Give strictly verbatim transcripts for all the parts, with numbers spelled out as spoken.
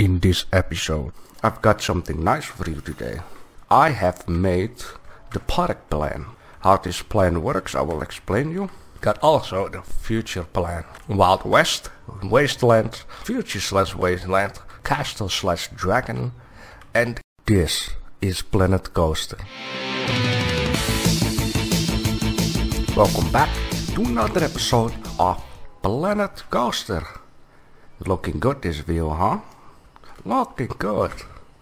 In this episode, I've got something nice for you today. I have made the park plan. How this plan works, I will explain you. Got also the future plan. Wild West, Wasteland, Future slash Wasteland, Castle slash Dragon, and this is Planet Coaster. Welcome back to another episode of Planet Coaster. Looking good this view, huh? Looking good.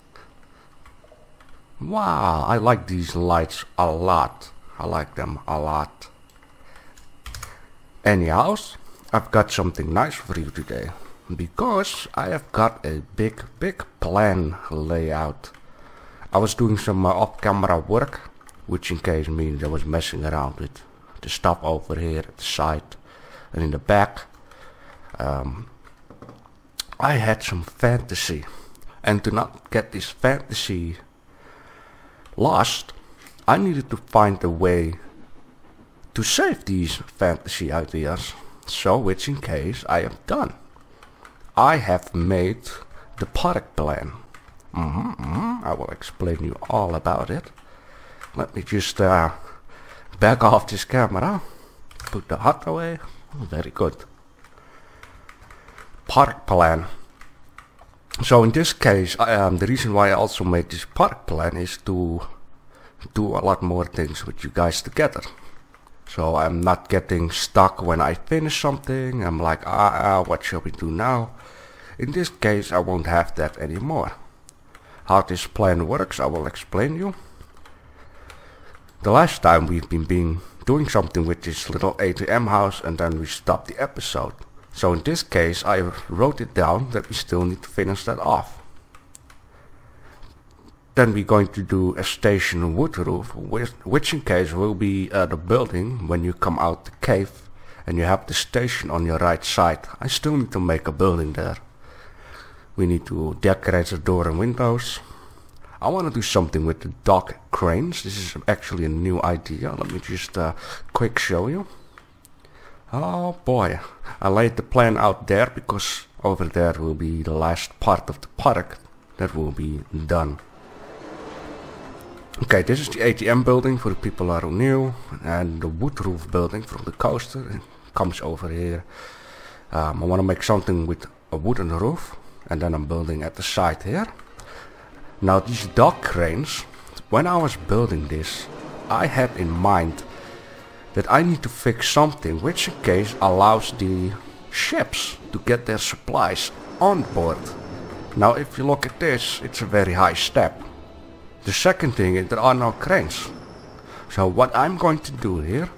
Wow, I like these lights a lot. I like them a lot. Anyhow, I've got something nice for you today. Because I have got a big, big plan layout. I was doing some uh, off-camera work, which in case means I was messing around with the stuff over here at the side and in the back. Um, I had some fantasy, and to not get this fantasy lost, I needed to find a way to save these fantasy ideas, so which in case I have done. I have made the park plan. Mm-hmm, mm-hmm. I will explain you all about it. Let me just uh, back off this camera, put the hut away. Very good. Park plan. So in this case, I, um, the reason why I also made this park plan is to do a lot more things with you guys together. So I'm not getting stuck when I finish something. I'm like, ah, ah, what shall we do now? In this case, I won't have that anymore. How this plan works, I will explain you. The last time we've been being doing something with this little A T M house, and then we stopped the episode. So in this case, I wrote it down that we still need to finish that off. Then we're going to do a station wood roof, which, which in case will be uh, the building when you come out the cave and you have the station on your right side. I still need to make a building there. We need to decorate the door and windows. I want to do something with the dock cranes. This is actually a new idea. Let me just uh, quick show you. Oh boy, I laid the plan out there because over there will be the last part of the park that will be done. Okay, this is the A T M building for the people who are new, and the wood roof building from the coaster it comes over here. Um, I want to make something with a wooden roof, and then I'm building at the side here. Now these dock cranes, when I was building this, I had in mind that I need to fix something which in case allows the ships to get their supplies on board. Now if you look at this, it's a very high step. The second thing is there are no cranes. So what I'm going to do here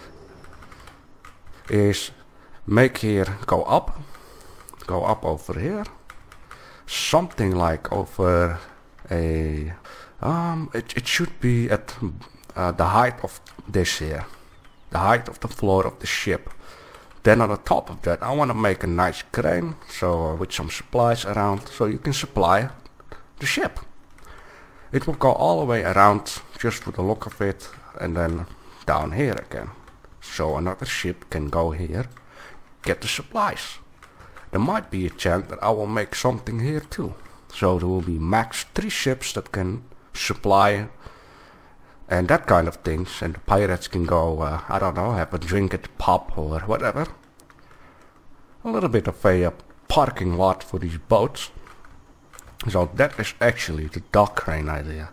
is make here go up, go up over here, something like over a, um, it, it should be at uh, the height of this here. The height of the floor of the ship. Then on the top of that I want to make a nice crane, so uh, with some supplies around, so you can supply the ship. It will go all the way around just for the look of it, and then down here again. So another ship can go here, get the supplies. There might be a chance that I will make something here too. So there will be max three ships that can supply and that kind of things, and the pirates can go, uh, I don't know, have a drink at the pub or whatever. A little bit of a uh, parking lot for these boats. So that is actually the dock crane idea.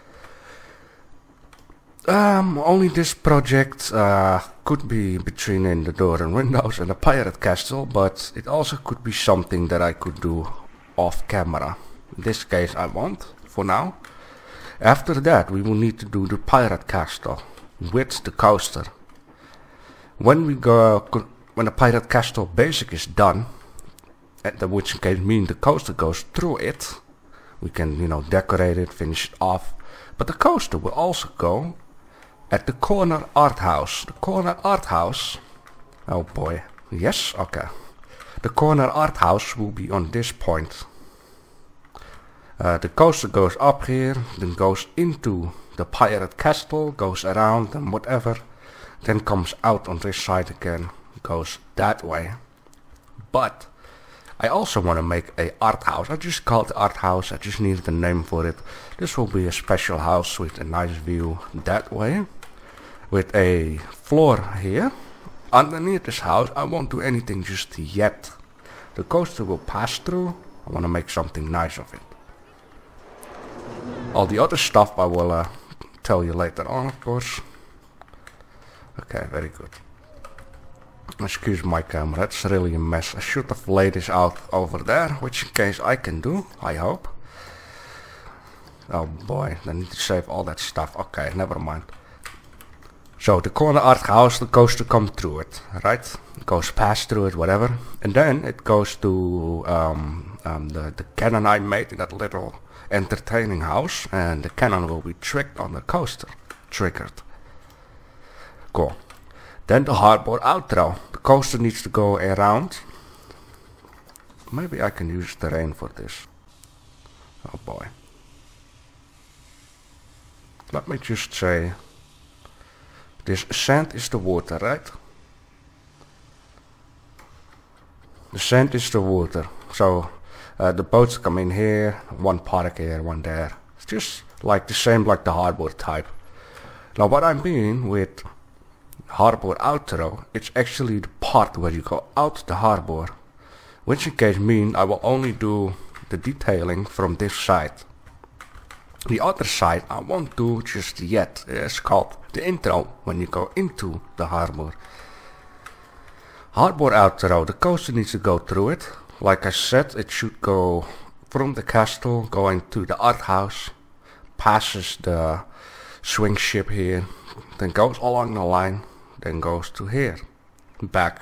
Um, only this project uh, could be between in the door and windows and the pirate castle, but it also could be something that I could do off camera. In this case I won't, for now. After that we will need to do the pirate castle with the coaster. When we go, when the pirate castle basic is done, at the which case means the coaster goes through it, we can, you know, decorate it, finish it off. But the coaster will also go at the corner art house. The corner art house, oh boy, yes, okay. The corner art house will be on this point. Uh, the coaster goes up here, then goes into the pirate castle, goes around and whatever, then comes out on this side again, goes that way. But I also want to make a art house. I just called it art house. I just needed a name for it. This will be a special house with a nice view that way, with a floor here. Underneath this house, I won't do anything just yet. The coaster will pass through. I want to make something nice of it. All the other stuff I will uh, tell you later on, of course. Okay, very good. Excuse my camera, it's really a mess. I should have laid this out over there, which in case I can do, I hope. Oh boy, I need to save all that stuff. Okay, never mind. So the corner art house, the coaster comes through it, right? It goes past through it, whatever. And then it goes to um, um, the, the cannon I made in that little entertaining house. And the cannon will be tricked on the coaster. Triggered. Cool. Then the hardboard outro. The coaster needs to go around. Maybe I can use terrain for this. Oh boy. Let me just say, this sand is the water, right? The sand is the water. So uh, the boats come in here, one park here, one there. It's just like the same like the hardboard type. Now what I mean with hardboard outro, it's actually the part where you go out the hardboard, which in case mean I will only do the detailing from this side. The other side I won't do just yet. It's called the intro, when you go into the harbor. Hardboard outro, the coaster needs to go through it. Like I said, it should go from the castle going to the art house, passes the swing ship here, then goes along the line, then goes to here, back.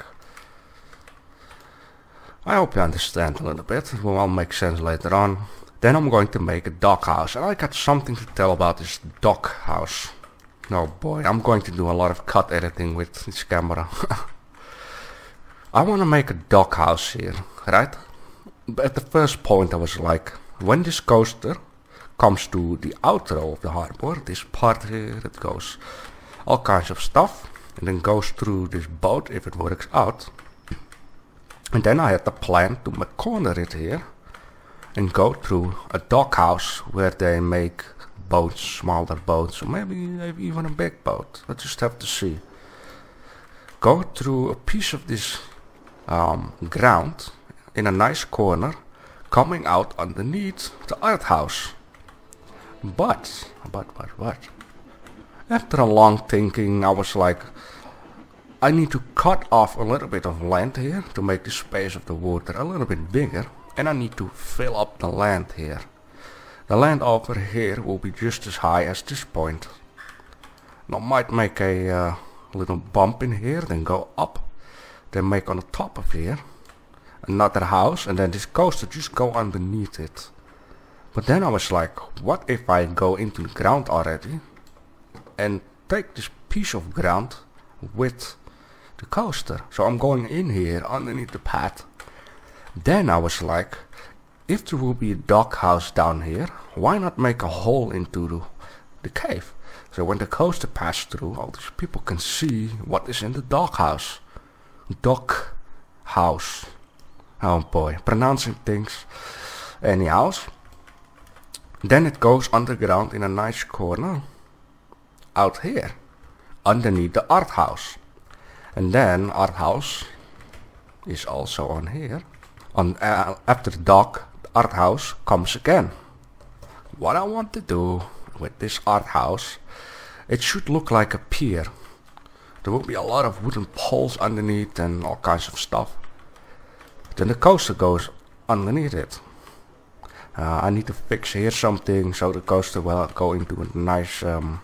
I hope you understand a little bit. It will all make sense later on. Then I'm going to make a dock house, and I got something to tell about this dock house. Oh boy, I'm going to do a lot of cut editing with this camera. I want to make a dock house here, right? But at the first point I was like, when this coaster comes to the outro of the harbor, this part here, it goes all kinds of stuff, and then goes through this boat if it works out. And then I had the plan to corner it here and go through a dock house where they make boats, smaller boats, or maybe even a big boat. I just have to see. Go through a piece of this um, ground in a nice corner, coming out underneath the art house. But, but, but, but, after a long thinking, I was like, I need to cut off a little bit of land here to make the space of the water a little bit bigger, and I need to fill up the land here. The land over here will be just as high as this point. Now I might make a uh, little bump in here, then go up, then make on the top of here another house, and then this coaster just go underneath it. But then I was like, what if I go into the ground already and take this piece of ground with the coaster? So I'm going in here underneath the path. Then I was like, if there will be a dock house down here, why not make a hole into the, the cave? So when the coaster passes through, all these people can see what is in the dock house. Dock house. Oh boy, pronouncing things. Anyhow, then it goes underground in a nice corner out here, underneath the art house. And then art house is also on here. On uh, after the dock, the art house comes again. What I want to do with this art house, it should look like a pier. There will be a lot of wooden poles underneath and all kinds of stuff. Then the coaster goes underneath it. Uh, I need to fix here something so the coaster will go into a nice um,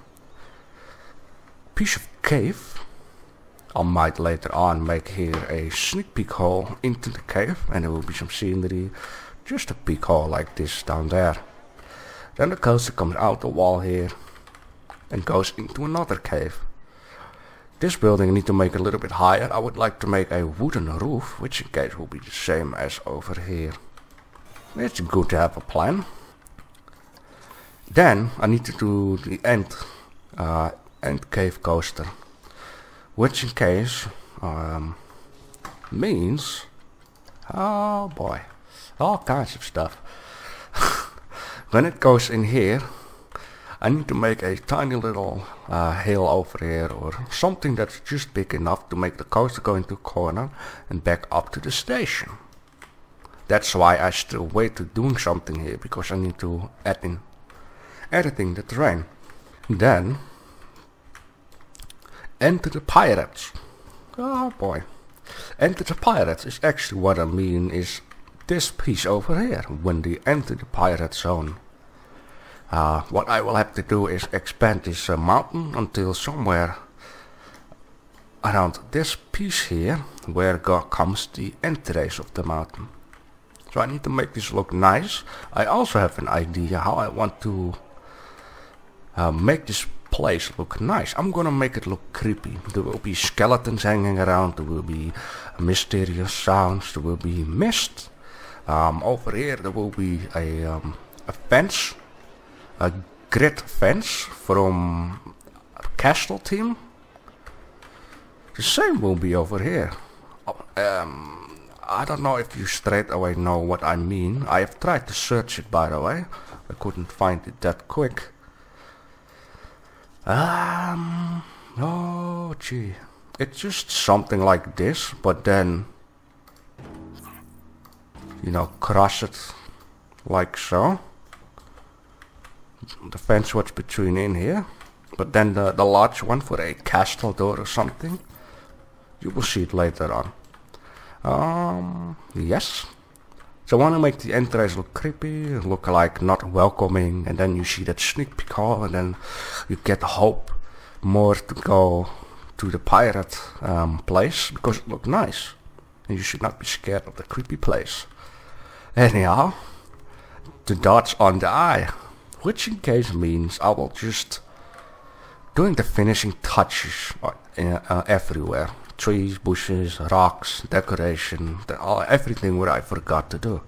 piece of cave. I might later on make here a sneak peek hole into the cave, and there will be some scenery, just a peek hole like this down there. Then the coaster comes out the wall here and goes into another cave. This building I need to make a little bit higher. I would like to make a wooden roof, which in case will be the same as over here. It's good to have a plan. Then I need to do the end, uh, end cave coaster, which in case um, means Oh boy, all kinds of stuff. When it goes in here, I need to make a tiny little uh, hill over here or something that's just big enough to make the coaster go into a corner and back up to the station. That's why I still wait to doing something here, because I need to add in editing the terrain. Then enter the pirates. Oh boy. Enter the pirates is actually what I mean is this piece over here. When they enter the pirate zone, uh, what I will have to do is expand this uh, mountain until somewhere around this piece here, where go comes the entrance of the mountain. So I need to make this look nice. I also have an idea how I want to uh, make this place look nice. I'm gonna make it look creepy. There will be skeletons hanging around, there will be mysterious sounds, there will be mist. Um, over here there will be a, um, a fence, a grid fence from a castle team. The same will be over here. Um, I don't know if you straight away know what I mean. I have tried to search it, by the way. I couldn't find it that quick. Um, oh gee, it's just something like this, but then, you know, cross it like so. The fence was between in here, but then the, the large one for a castle door or something. You will see it later on. Um, yes. So I want to make the entrance look creepy, look like not welcoming, and then you see that sneak peek hall, and then you get hope more to go to the pirate um, place, because it looks nice. And you should not be scared of the creepy place. Anyhow, the dots on the eye, which in case means I will just doing the finishing touches uh, uh, everywhere. Trees, bushes, rocks, decoration, the, all, everything what I forgot to do.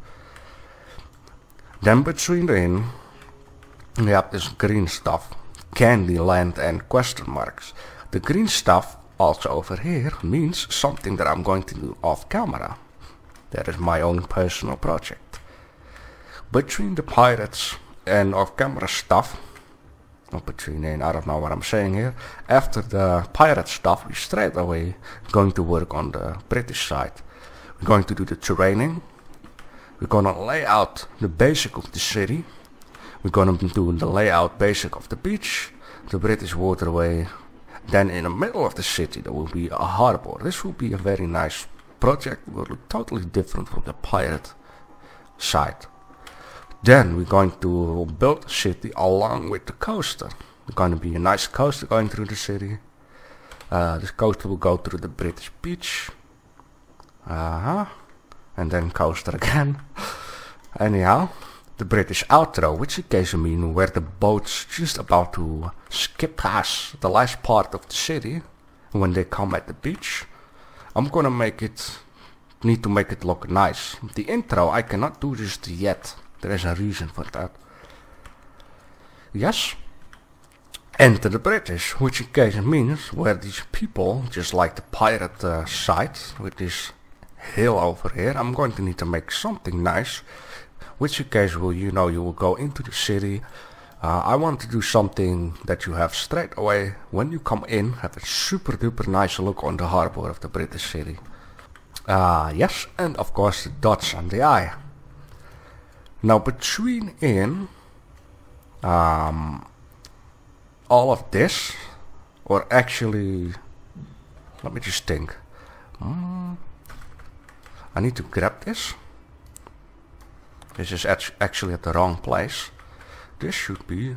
Then between in, we have this green stuff, Candyland and question marks. The green stuff also over here means something that I'm going to do off camera. That is my own personal project. Between the pirates and off camera stuff, not between in, I don't know what I'm saying here. After the pirate stuff, we straight away going to work on the British side. We're going to do the terraining. We're gonna lay out the basic of the city. We're gonna do the layout basic of the beach, the British waterway. Then in the middle of the city there will be a harbor. This will be a very nice project. It will look totally different from the pirate side. Then we're going to build the city along with the coaster. There's going to be a nice coaster going through the city. Uh, this coaster will go through the British beach. Uh-huh. And then coaster again. Anyhow, the British outro, which in case I mean where the boat's just about to skip past the last part of the city when they come at the beach. I'm gonna make it, need to make it look nice. The intro I cannot do just yet. There is a reason for that. Yes. Enter the British, which in case means where these people, just like the pirate uh, side, with this hill over here, I'm going to need to make something nice. Which in case will, you know, you will go into the city. Uh, I want to do something that you have straight away when you come in, have a super duper nice look on the harbor of the British city. Uh, yes, and of course the dots on the eye. Now between in um, all of this, or actually, let me just think. Mm, I need to grab this. This is actually at the wrong place. This should be,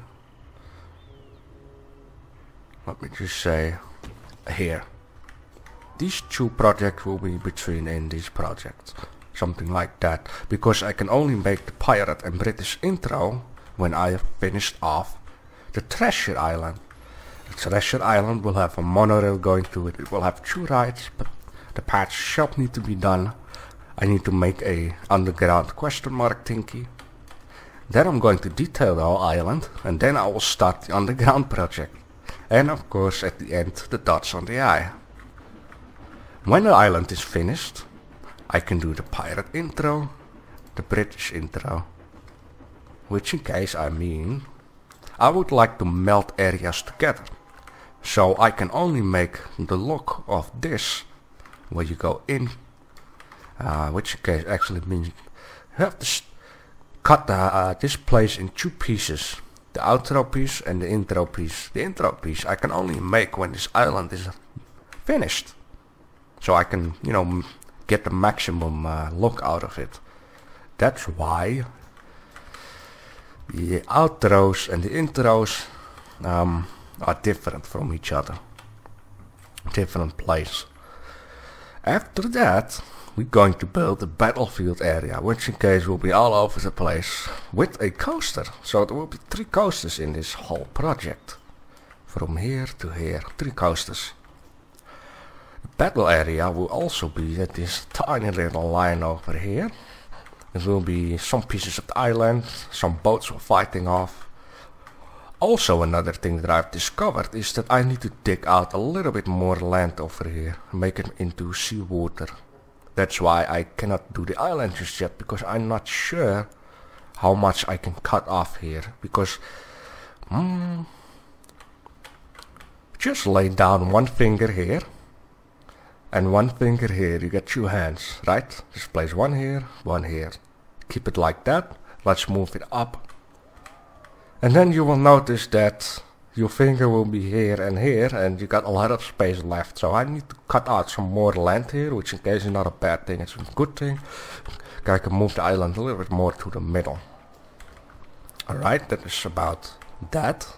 let me just say, here. These two projects will be between in these projects. Something like that, because I can only make the pirate and British intro when I have finished off the Treasure Island. The Treasure Island will have a monorail going to it. It will have two rides, but the patch shop need to be done. I need to make a underground question mark thingy. Then I'm going to detail the whole island, and then I will start the underground project. And of course at the end the dots on the eye. When the island is finished, I can do the pirate intro, the British intro, which in case I mean I would like to melt areas together. So I can only make the look of this where you go in, uh, which in case actually means you have to cut the, uh, this place in two pieces. The outro piece and the intro piece. The intro piece I can only make when this island is finished. So I can, you know, get the maximum uh, look out of it. That's why the outros and the intros um, are different from each other. Different place. After that, we're going to build a battlefield area, which in case will be all over the place, with a coaster. So there will be three coasters in this whole project. From here to here, three coasters. The battle area will also be at this tiny little line over here. There will be some pieces of the island, some boats were fighting off. Also another thing that I've discovered is that I need to dig out a little bit more land over here, make it into seawater. That's why I cannot do the island just yet, because I'm not sure how much I can cut off here. Because, mm, just lay down one finger here, and one finger here, you get two hands, right? Just place one here, one here. Keep it like that. Let's move it up. And then you will notice that your finger will be here and here, and you got a lot of space left. So I need to cut out some more land here, which in case is not a bad thing, it's a good thing. I can move the island a little bit more to the middle. Alright, that is about that.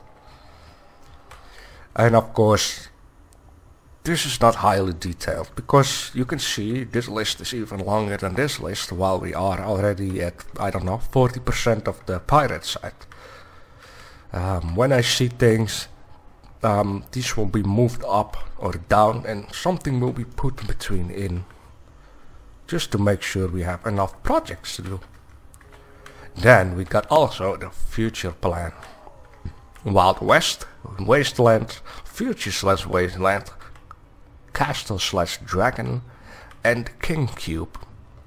And of course, this is not highly detailed, because you can see this list is even longer than this list, while we are already at, I don't know, forty percent of the pirate side. Um, when I see things, um, these will be moved up or down, and something will be put between in, just to make sure we have enough projects to do. Then we got also the future plan. Wild West, Wasteland, Future slash Wasteland, Castle slash Dragon, and King Cube.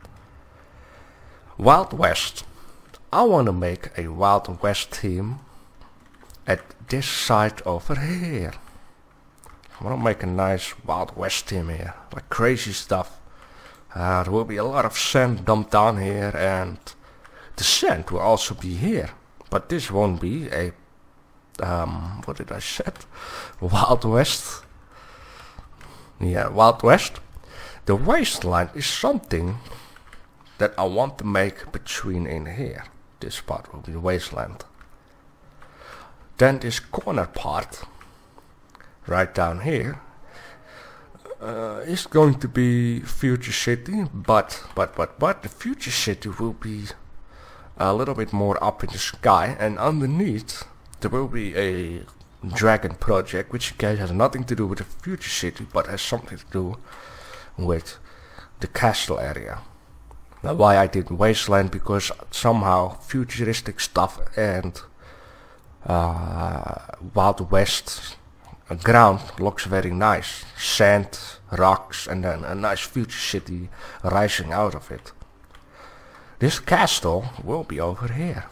Wild West. I want to make a Wild West theme at this side over here. I want to make a nice Wild West theme here, like crazy stuff. Uh, there will be a lot of sand dumped down here, and the sand will also be here. But this won't be a, um, what did I say? Wild West. Yeah, Wild West. The wasteland is something that I want to make between in here. This part will be the wasteland. Then this corner part, right down here, uh, is going to be Future City, but, but, but, but, the Future City will be a little bit more up in the sky, and underneath there will be a Dragon project, which again has nothing to do with the Future City, but has something to do with the castle area. Now why I did Wasteland, because somehow futuristic stuff and uh, Wild West ground looks very nice. Sand, rocks, and then a nice future city rising out of it. This castle will be over here.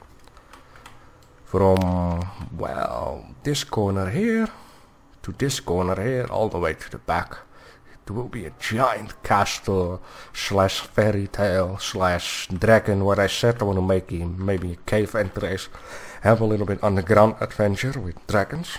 From, well, this corner here to this corner here, all the way to the back. It will be a giant castle slash fairy tale slash dragon. What I said, I want to make a, maybe a cave entrance, have a little bit underground adventure with dragons.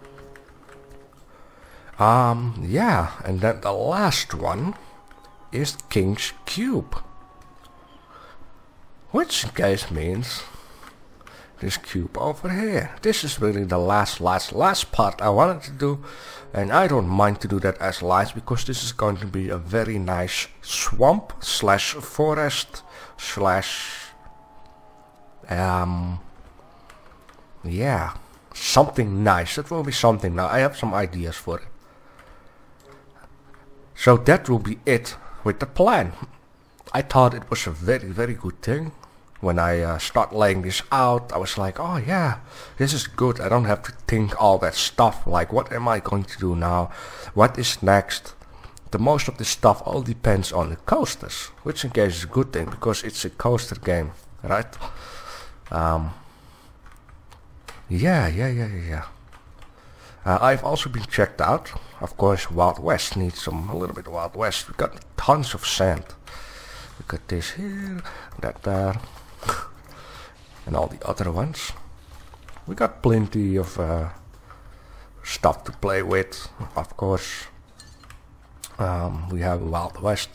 Um, yeah, and then the last one is King's Cube, which in case means this cube over here. This is really the last, last, last part I wanted to do, and I don't mind to do that as last, because this is going to be a very nice swamp slash forest slash um yeah, something nice. It will be something. Now I have some ideas for it. So that will be it with the plan. I thought it was a very, very good thing. When I uh, start laying this out, I was like, oh yeah, this is good. I don't have to think all that stuff, like what am I going to do now? What is next? the most of this stuff all depends on the coasters, which in case is a good thing because it's a coaster game, right? Um, yeah, yeah, yeah, yeah, yeah. Uh, I've also been checked out. Of course, Wild West needs some a little bit of Wild West. We got tons of sand. We got this here, that there, and all the other ones. We got plenty of uh, stuff to play with, of course. Um, we have Wild West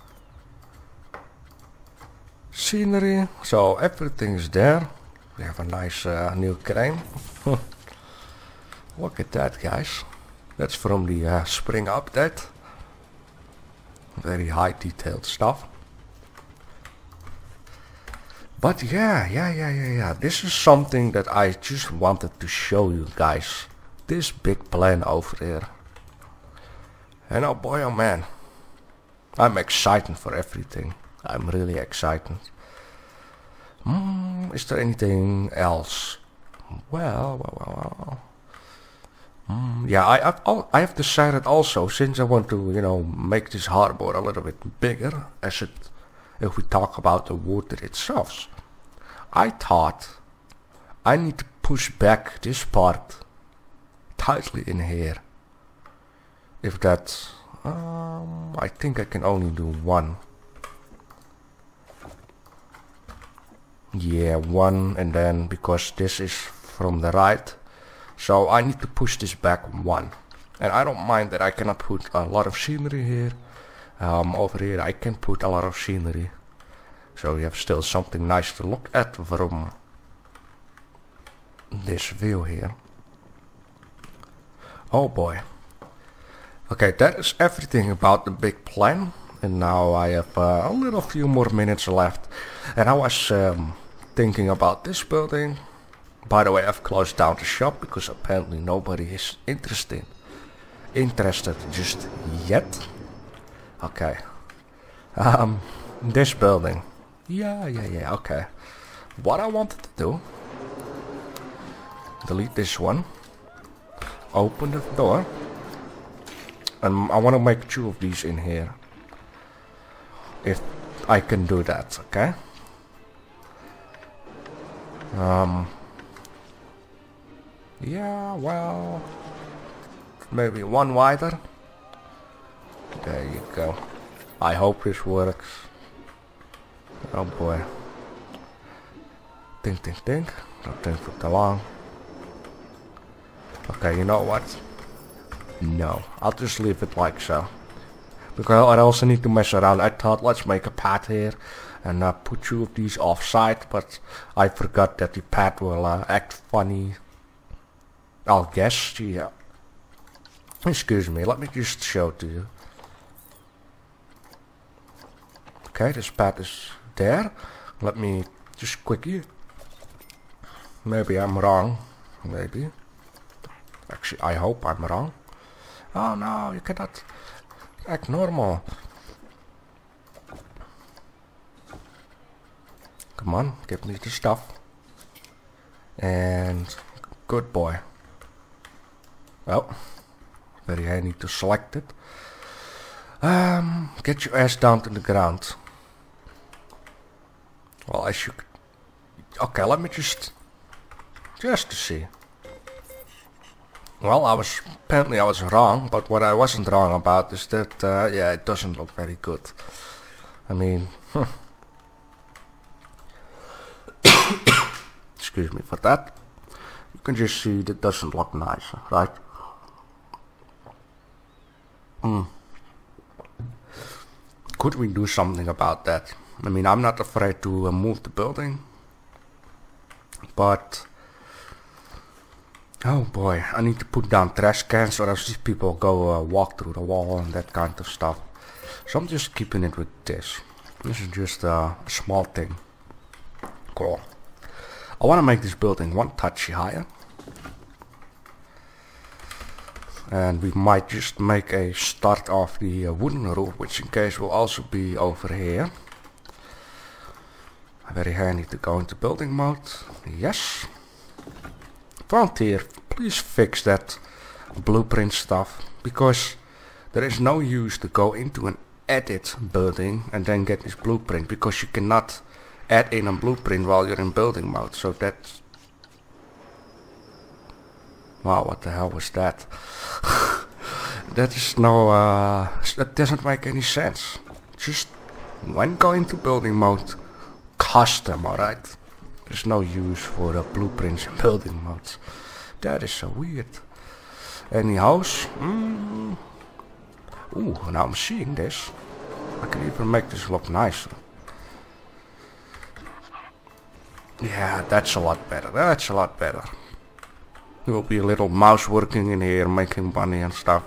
scenery, so everything is there. We have a nice uh, new crane. Look at that, guys. That's from the uh, spring update. Very high detailed stuff. But yeah, yeah, yeah, yeah, yeah. This is something that I just wanted to show you guys. This big plan over here. And oh boy, oh man. I'm excited for everything. I'm really excited. Mm, is there anything else? Well, well, well, well. Mm, yeah, I, I've, I have decided also, since I want to, you know, make this harbor a little bit bigger, as it, if we talk about the water itself, I thought I need to push back this part tightly in here. If that's, um, I think I can only do one. Yeah, one, and then because this is from the right, so I need to push this back one. And I don't mind that I cannot put a lot of scenery here. Um, over here I can put a lot of scenery. So you have still something nice to look at from this view here. Oh boy. Okay, that is everything about the big plan. And now I have uh, a little few more minutes left. And I was um, thinking about this building. By the way, I've closed down the shop because apparently nobody is interested. Interested just yet. Okay. Um, this building. Yeah, yeah, yeah, okay. What I wanted to do. Delete this one. Open the door. And I want to make two of these in here. If I can do that, okay? Um... Yeah, well, maybe one wider. There you go. I hope this works. Oh boy. Think, think, think. Don't think for too long. Okay, you know what? No, I'll just leave it like so. Because I also need to mess around. I thought let's make a path here and uh, put two of these offside, but I forgot that the path will uh, act funny. I'll guess, yeah. Excuse me, let me just show it to you. Okay, this path is there. Let me just quickly. Maybe I'm wrong. Maybe. Actually, I hope I'm wrong. Oh no, you cannot act normal. Come on, give me the stuff. And good boy. Well, very handy to select it. Um, get your ass down to the ground. Well, I should. Okay, let me just, just to see. Well, I was apparently I was wrong, but what I wasn't wrong about is that uh, yeah, it doesn't look very good. I mean, huh. Excuse me for that. You can just see that doesn't look nice, right? Hmm. Could we do something about that? I mean, I'm not afraid to uh, move the building, but oh boy, I need to put down trash cans or else these people go uh, walk through the wall and that kind of stuff. So I'm just keeping it with this. This is just uh, a small thing. Cool. I want to make this building one touch higher. And we might just make a start of the uh, wooden roof, which in case will also be over here. Very handy to go into building mode. Yes. Frontier, please fix that blueprint stuff. Because there is no use to go into an edit building and then get this blueprint, because you cannot add in a blueprint while you're in building mode. So that's... Wow, what the hell was that? That is no... Uh, that doesn't make any sense. Just when going to building mode, custom, alright? There's no use for the blueprints in building modes. That is so weird. Any house? Mm. Ooh, now I'm seeing this. I can even make this look nicer. Yeah, that's a lot better. That's a lot better. There will be a little mouse working in here, making money and stuff.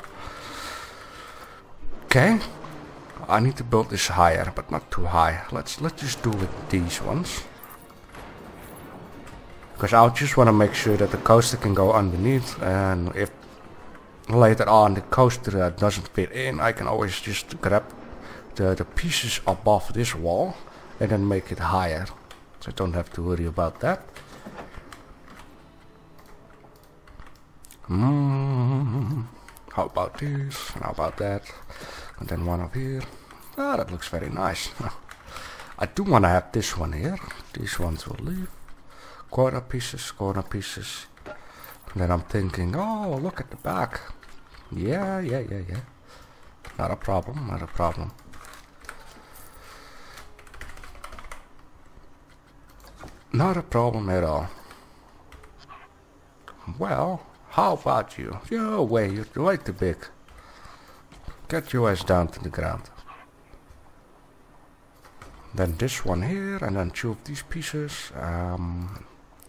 Okay. I need to build this higher, but not too high. Let's let's just do with these ones. Because I just want to make sure that the coaster can go underneath, and if later on the coaster uh, doesn't fit in, I can always just grab the, the pieces above this wall and then make it higher. So I don't have to worry about that. Mm, how about this? How about that? And then one up here. Ah, that looks very nice. I do want to have this one here. These ones will leave. Corner pieces, corner pieces. And then I'm thinking, oh, look at the back. Yeah, yeah, yeah, yeah. Not a problem, not a problem. Not a problem at all. Well, how about you? You're way, you're way too big. Get your ass down to the ground. Then this one here, and then two of these pieces. Um,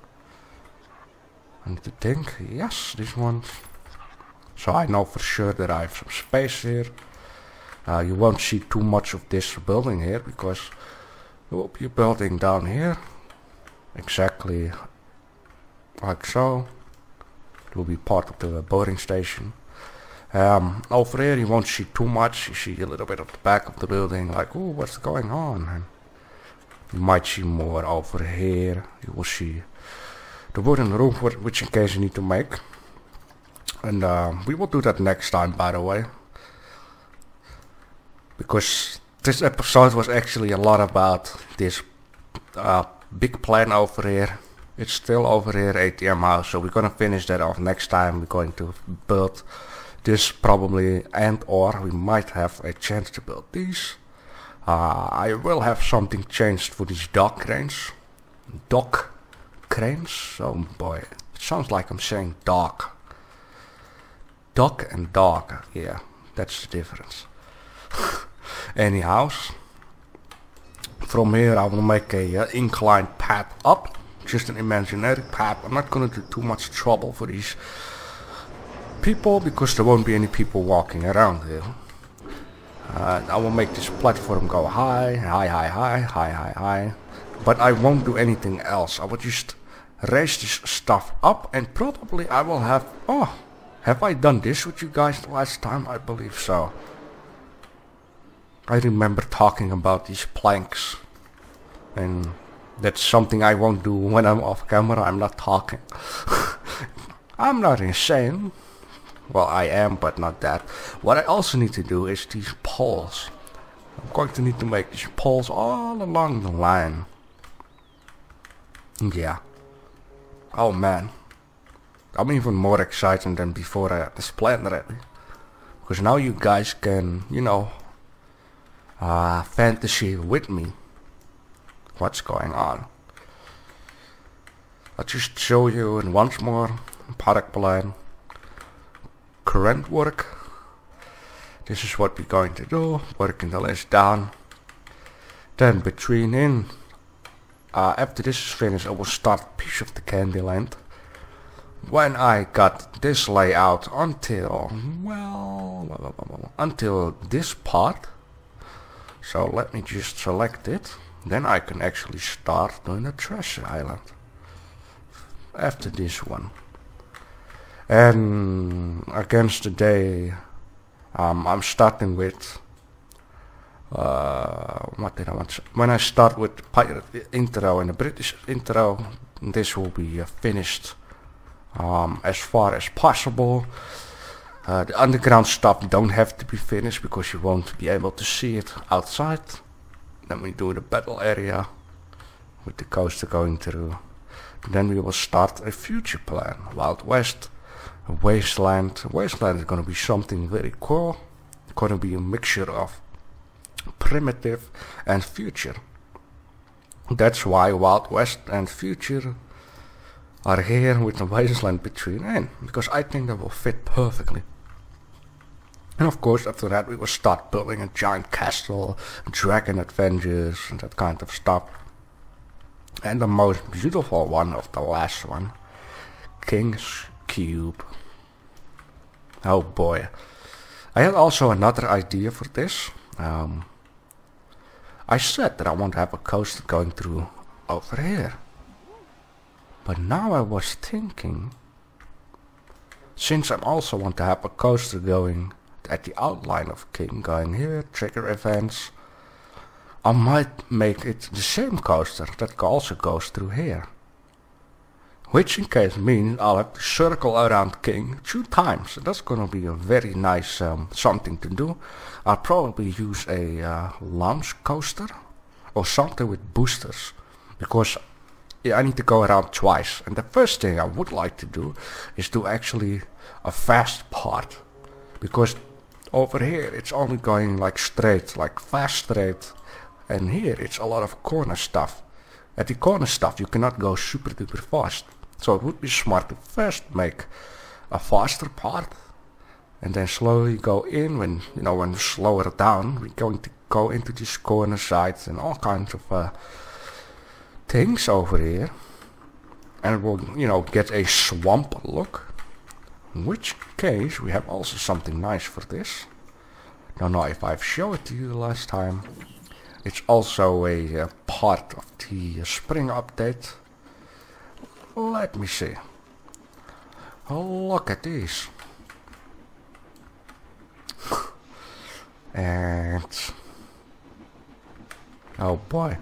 I need to think. Yes, these ones. So I know for sure that I have some space here. Uh, you won't see too much of this building here, because there will be a building down here. Exactly like so. It will be part of the boarding station. Um, over here you won't see too much. You see a little bit of the back of the building, like, oh, what's going on? And you might see more over here. You will see the wooden roof, which in case you need to make. And uh, we will do that next time, by the way. Because this episode was actually a lot about this uh, big plan over here. It's still over here, A T M house, so we're gonna finish that off next time. We're going to build this probably, and or we might have a chance to build these. Uh, I will have something changed for these dock cranes. Dock cranes? Oh boy, it sounds like I'm saying dock. Dock and dog, yeah, that's the difference. Anyhow, from here I will make a uh, inclined path up. Just an imaginary path. I'm not gonna do too much trouble for these people, because there won't be any people walking around here. Uh, I will make this platform go high, high, high, high, high, high, high. But I won't do anything else. I will just raise this stuff up, and probably I will have... Oh, have I done this with you guys last time? I believe so. I remember talking about these planks. And that's something I won't do when I'm off camera. I'm not talking. I'm not insane. Well, I am, but not that. What I also need to do is these poles. I'm going to need to make these poles all along the line. Yeah. Oh man. I'm even more excited than before I had this plan ready. Because now you guys can, you know, uh, fantasy with me what's going on. I'll just show you in once more product plan. Current work. This is what we're going to do. Working the list down. Then between in, uh, after this is finished, I will start a piece of the Candyland. When I got this layout until, well, until this part. So let me just select it. Then I can actually start doing the treasure island. After this one. And against the day, um, I'm starting with, uh, what did I want to, when I start with the pirate intro and the British intro, this will be uh, finished um, as far as possible. Uh, the underground stuff don't have to be finished because you won't be able to see it outside. Then we do the battle area with the coaster going through. Then we will start a future plan. Wild West, a Wasteland. Wasteland is going to be something very cool. It's going to be a mixture of primitive and future. That's why Wild West and future are here with the Wasteland between in, because I think they will fit perfectly. And of course after that we will start building a giant castle, dragon adventures and that kind of stuff. And the most beautiful one of the last one, King's Cube. Oh boy. I had also another idea for this. Um, I said that I want to have a coaster going through over here. But now I was thinking, since I also want to have a coaster going at the outline of King going here, trigger events, I might make it the same coaster that also goes through here. Which in case means I'll have to circle around King two times. That's gonna be a very nice um, something to do. I'll probably use a uh, launch coaster or something with boosters, because yeah, I need to go around twice. And the first thing I would like to do is do actually a fast part, because over here it's only going like straight, like fast straight, and here it's a lot of corner stuff. At the corner stuff you cannot go super duper fast, so it would be smart to first make a faster part and then slowly go in. When you know when we slow it down, we're going to go into these corner sides and all kinds of uh, things over here, and it will, you know, get a swamp look. In which case we have also something nice for this. Don't know if I've shown it to you the last time. It's also a uh, part of the uh, spring update. Let me see. Oh, look at these. And oh boy.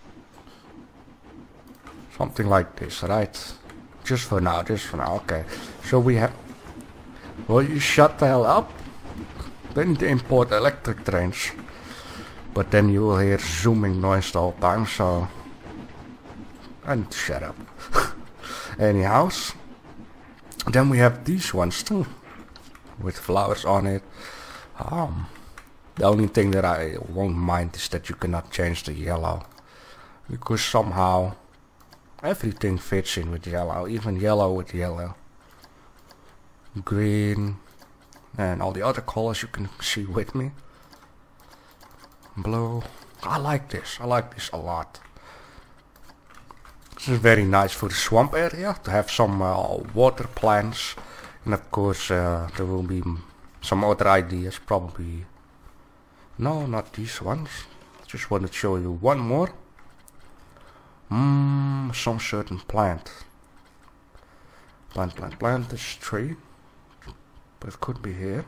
Something like this, right? Just for now, just for now, okay. So we have... Will you shut the hell up? They need to import electric trains. But then you will hear zooming noise the whole time, so... I need to shut up. Anyhow. Then we have these ones too. With flowers on it. Um, the only thing that I won't mind is that you cannot change the yellow. Because somehow... everything fits in with yellow, even yellow with yellow. Green, and all the other colors you can see with me. Blue. I like this, I like this a lot. This is very nice for the swamp area, to have some uh, water plants. And of course uh, there will be some other ideas, probably. No, not these ones. Just want to show you one more. Mmm, some certain plant. Plant, plant, plant, this tree. But it could be here.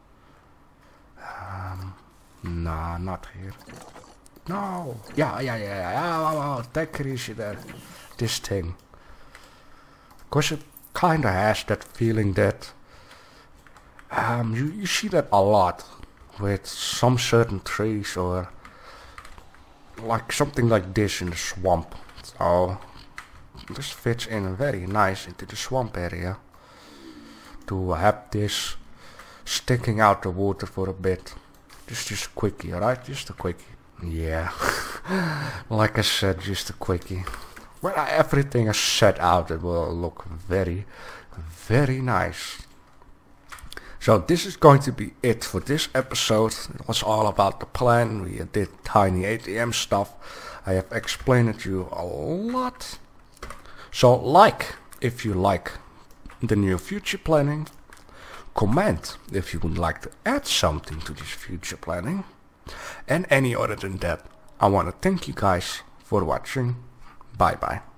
Um, nah, not here. No! Yeah, yeah, yeah, yeah, yeah, oh, oh, take it easy there. This thing. Because it kinda has that feeling that... Um, you, you see that a lot. With some certain trees or... like something like this in the swamp. So this fits in very nice into the swamp area. To have this sticking out the water for a bit. Just just a quickie, alright? Just a quickie. Yeah. Like I said, just a quickie. When everything is set out, it will look very, very nice. So this is going to be it for this episode. It was all about the plan. We did tiny A T M stuff. I have explained it to you a lot. So like if you like the new future planning. Comment if you would like to add something to this future planning. And any other than that, I want to thank you guys for watching. Bye bye.